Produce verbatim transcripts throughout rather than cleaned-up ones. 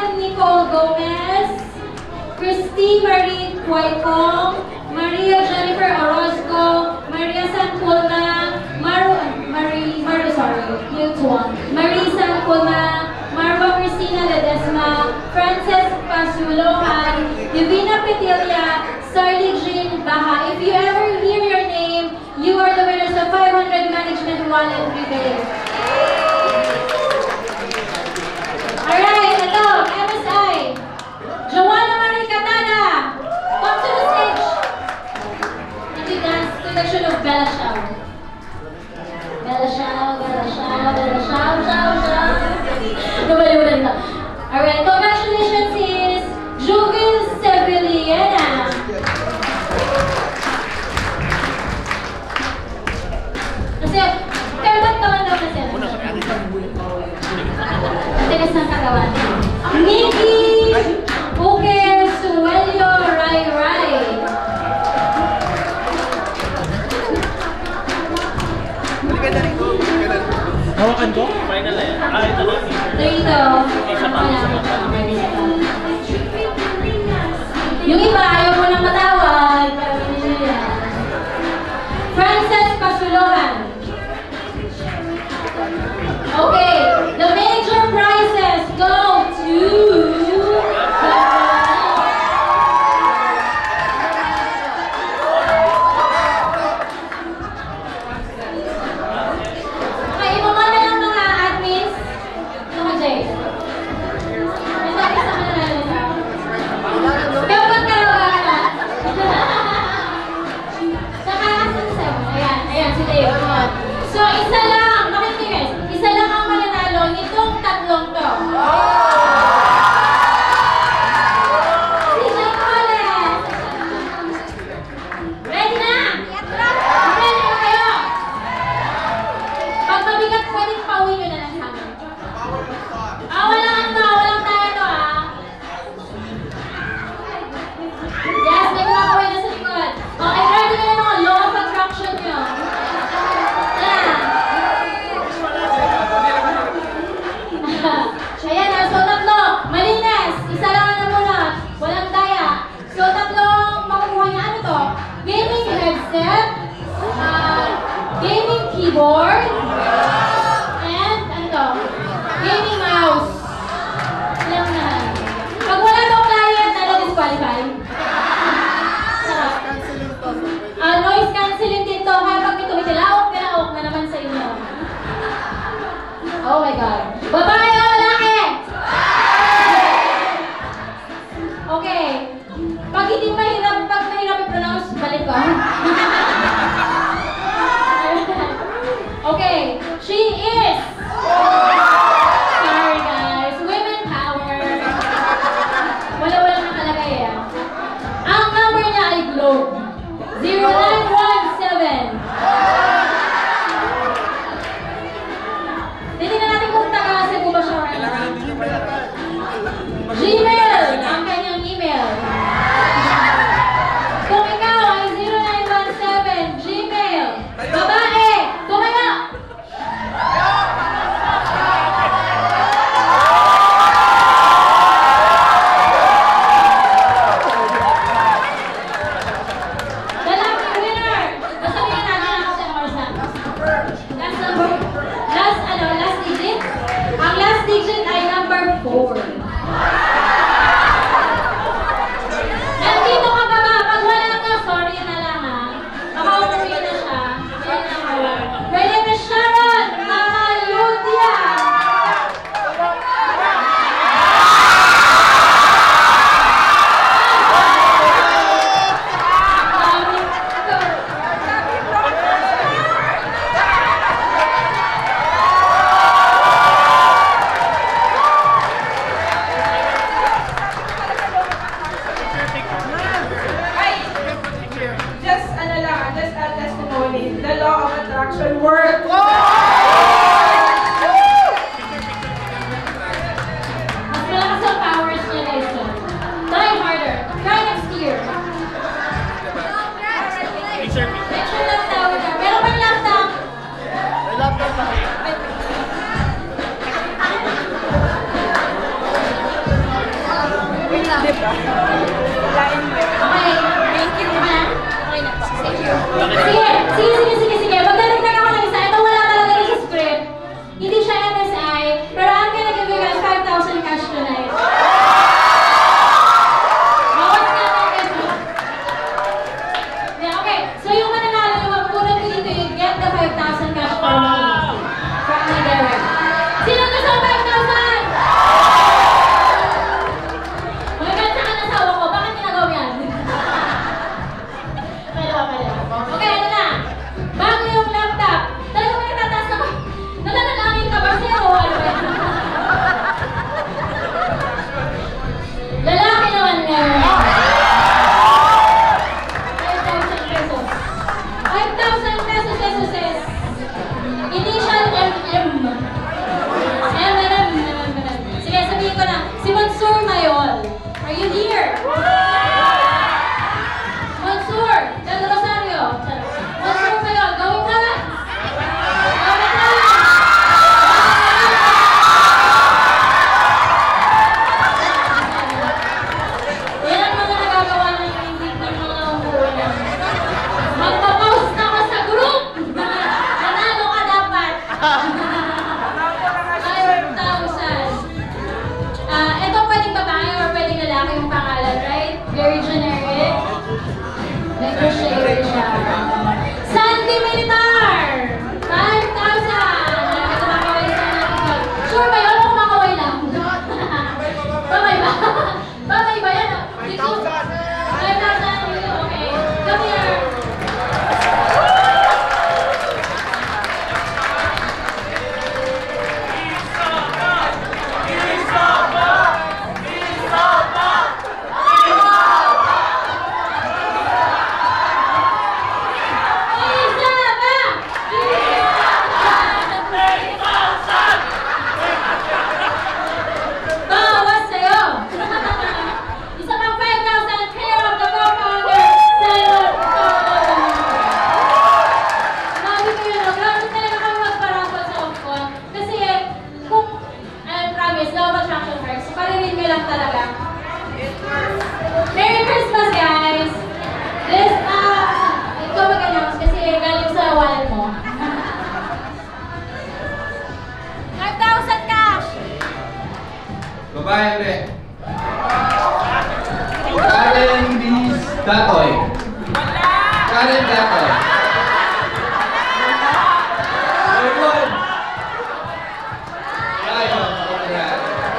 Joanne Nicole Gomez, Christy Marie Cuaycong, Maria Jennifer Orozco, Maria Sanpulma, Maru, Marie, Maru, sorry, mute one, Marie Sanpulma, Marwa Cristina Ledesma, Frances Pasulohan, Divina Petilia, Sarli Jean Baha. If you ever hear your name, you are the winners of five hundred Management Wallet Rebate. Alright, ito, M S I. Joanna Marie Catana, come to the stage. And you dance to the tune of Bella Shao. Bella Shao, Bella Shao, Bella Shao, Shao, Shao. Nabalimutan na. Alright, congratulations is Juvil Sevillena. Kasi, kaya ba't naman daw kasi? Tigas ng katawan. Nikki Uke Suelio Rai Rai. Hawakan ko? Final na yan. Ah, ito na. Dito. Yung iba, ayaw mo nang matawag. Frances Pasulohan. Okay, the major prizes go to... Okay, ibaba na lang mga admins. Ito ka, Jay. Isa, isa ka na lang. Dapat ka lang. Saka, asan siya? Ayan, ayan, si Dave. So, isa lang. Bakit kayo guys? Isa lang ang mananalo nitong tatlong to. Si Jay Collins. Ready na? Ready na kayo? Pag mabigat, pwedeng pauwi nyo na lang sa amin. Ah, walang ano to, walang tayo to ah. Yes, may kumakawin na sa likod. Okay, ready na yung mga law of attraction nyo. Yan. Ayan na, so tatlo. Malinis. Isa lang na muna. Walang daya. So tatlong makukuha niya. Ano to? Gaming headset. Uh, gaming keyboard. And ano to? Gaming mouse. Ilang na. Pag wala tong client, ano disqualify? Sarap. Uh, noise cancelling din to. Kaya pag ito, itilaok, tilaok na naman sa inyo. Oh my God. Babae o lalaki? Okay. Pag hindi mahirap, pag mahirap i-pronounce, balik ko. Okay. Thank you. Okay na po. Sige, sige, sige, sige, sige. Magdadagdag ako ng isa. Ito wala talaga rin sa script. Hindi siya M S I, pero I'm gonna give you guys five thousand cash tonight. Bawas nga ng peso. Yeah, okay. So yung mananalo, yung magpunod ko dito, you get the five thousand cash from me. From me, Derek. Sino gusto ang five thousand? May kanta ka ng asawa ko. Bakit ginagawa mo yan? Pwede ba, pwede ba? Okay, ano na? Bago yung laptop. Talaga may natataas na ko. Nalalangin ka ba siya o ano ba? Lalaki naman ngayon. five thousand pesos. five thousand pesos, pesos, pesos. Initial M M. M M, M M. Sige, sabihin ko na. Si Mansur Mayol. Are you here? Mansur Del Rosario. Mansur Mayol, going ka? Going ka? Yan ang mga nagagawa ng hindi ng mga umuwi. Magpa-post ako sa group! Nanalo ka dapat! five thousand. Ah, ito pwedeng babae or pwedeng lalaki yung pangalan, right? Very generic. Medyo shady siya. Sandy Militar! five thousand! Kumakaway sa natin. Sure ba yun? Ako kumakaway lang. Babay ba? Babay ba yan? five thousand! five thousand! Okay. Come here. Isa ba? Bawas sa'yo! Isa pang five thousand care of the co-founder, Simon Toro. Grabe ko yun, no? Grabe talaga kami magparapol sa Opcon. Kasi kung, I promise, no attraction hurts. Paririn ko lang talaga. Merry Christmas, guys! This, ah, ikaw mag-announce kasi galing sa wallet mo. five thousand cash! Babae ulit. Karen Liz Datoy. Karen Datoy. Ayun. Ayun. Ayan.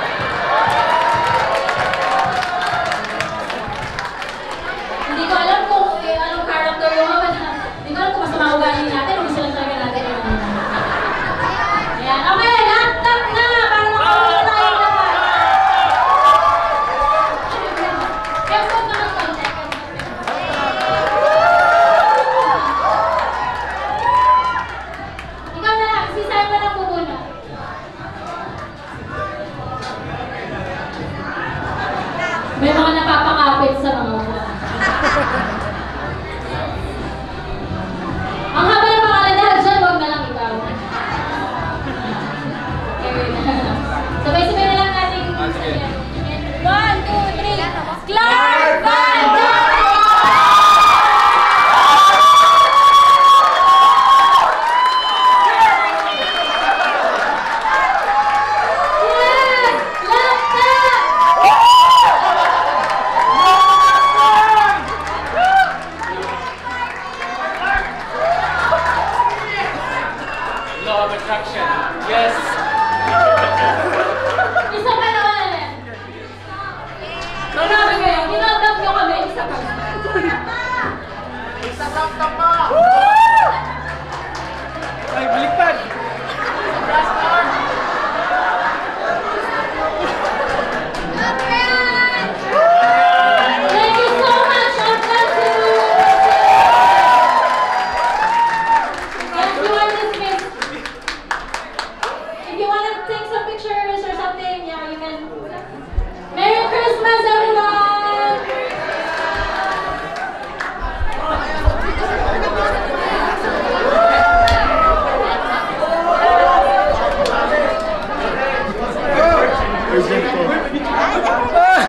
Hindi ko alam kung eh, anong character yung mga. Hindi ko alam kung masama ugali natin o gusto lang talaga natin yung ano. Ayan. Okay, laptop na! Para makaulit tayo lahat. Episode naman konti. Ikaw na lang. Si Simon ang bubuna. May mga napapakapit sa mga. Ang haba ng pangalan dahil dyan, huwag na lang ikaw. Sabay-sabay na lang natin. Ah, sige. One, two, three. Clark Van Doren! Yes! Laptop! Law of attraction. Yes. Isa pa naman ulit. Grabe kayo, hinandam nyo kami. Isa pa. Isa lang tama!